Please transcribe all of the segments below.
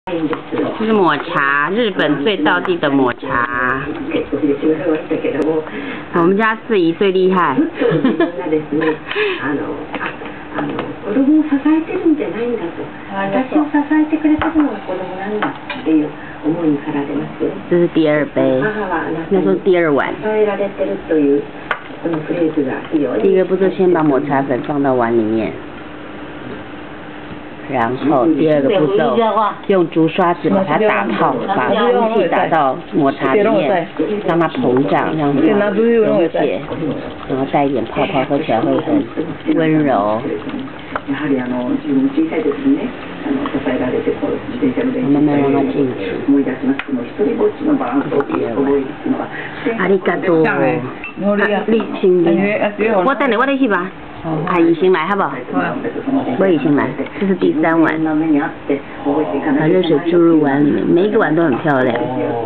这是抹茶，日本最道地的抹茶。我们家四姨最厉害。 子供を支えてるんじゃないんだと、私を支えてくれたのが子供なんだっていう思いに駆られます。 这是第二杯，那说第二碗。 支えられてるというこのフレーズが非常に。 第一个步骤先把抹茶粉放到碗里面，然后第二个步骤用竹刷子把它打泡，把空气打到抹茶里面，让它膨胀，让它溶解，然后带一点泡泡，喝起来会很温柔。慢慢让它进去。ありがとう。你请我等你，我再去吧。阿姨先来，好不好？我也先来，这是第三碗，把热水注入碗里面，每一个碗都很漂亮。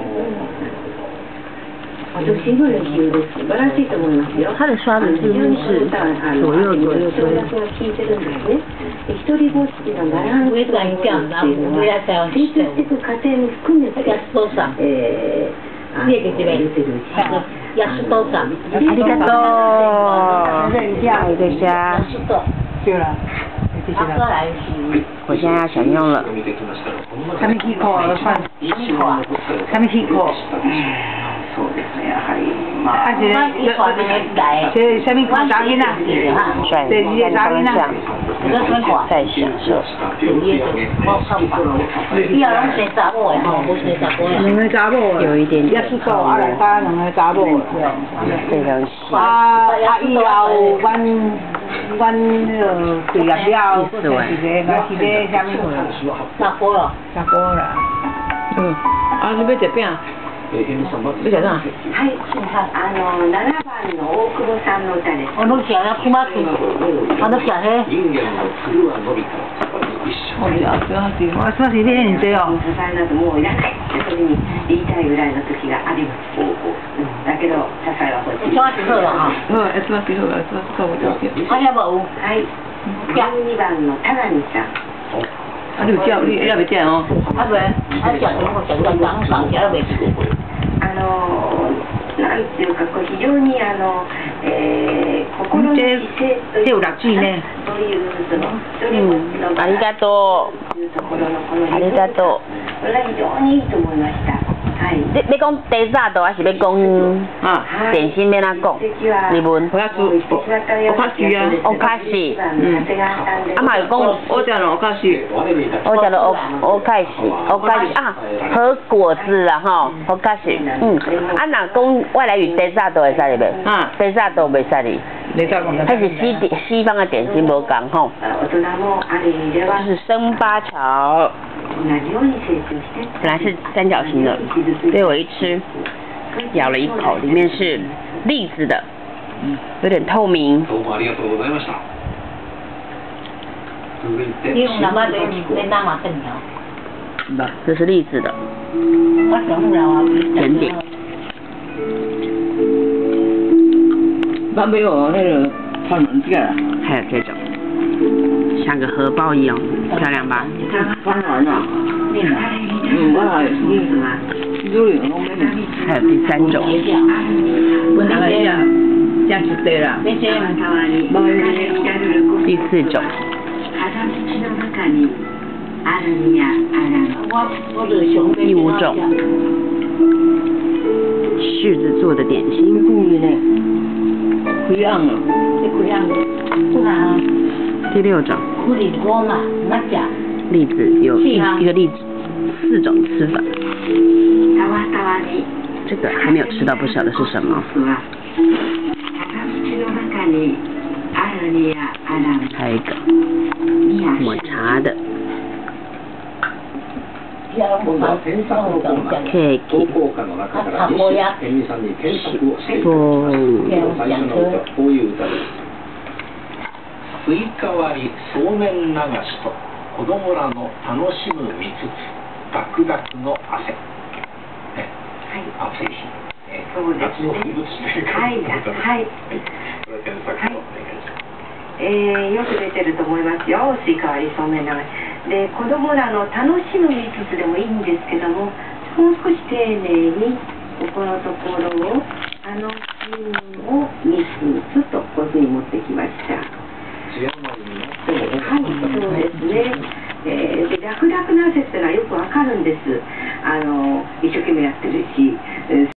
它的刷子是不是左右？ありがとう。对对虾。我现在要享用了。 什么气口的饭？什么气口？这什么口杂音啊？这些杂音啊？ 再享受。 两个查某有一点点。 也是够，啊来加两个查某。 非常细。 以后阮那个毕业了，是个，我是个什么货？ 下锅了。 下锅啦。你要食饼？要食啥？ はい、7番の大久保さんの歌です。 我吃了苦麻鸡，我都吃嘿。我是你练这哦。 支えなどもういらないって時に言いたいぐらいの時があります。だけど支えは欲しい。はい。12番の田上さん。 你有叫你要不叫哦？ なんていうか非常に心の姿勢というかそういうそのありがとう。ありがとう。 これは非常にいいと思いました。 你讲デザート还是要讲点心要哪讲？日文。 我要煮お菓子啊。 お菓子。啊嘛有讲。 我食了お菓子。 我食了お菓子啊，和果子啦吼，お菓子。啊若讲外来语デザート会使哩袂？デザート袂使哩。还是西方的点心无共吼。就是生八桥。本来是三角形的，所以我一吃，咬了一口，里面是栗子的，有点透明。这是栗子的甜点。 那没有那个放软件啊？ 还有这种，像个荷包一样，漂亮吧？ 放软了。 还有第三种。第四种。第五种。柿子做的点心。第六种。栗子有一个栗子4种吃法。这个还没有吃到，不晓得是什么。还有一个抹茶的。ケーキ。 スイカ割り、そうめん流しと子供らの楽しむ蜜ダクダクの汗。暑い日。夏の風物詩というか。はい。これ添削をお願いします。よく出てると思いますよ。スイカ割り、そうめん流し。 で子供らの楽しむ見つつでもいいんですけども、もう少し丁寧にここのところを楽しむを見つつとこういうふうに持ってきました。はい、そうですね。で楽々な汗っていうのはよくわかるんです。一生懸命やってるし。